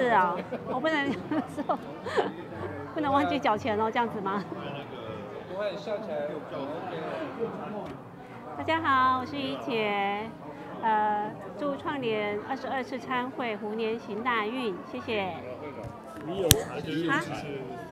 是啊，我不能说，不能忘记缴钱哦，这样子吗？ 不会笑起来OK 了。 大家好，我是怡姐，祝创联22次参会虎年行大运，谢谢。 你有茶就是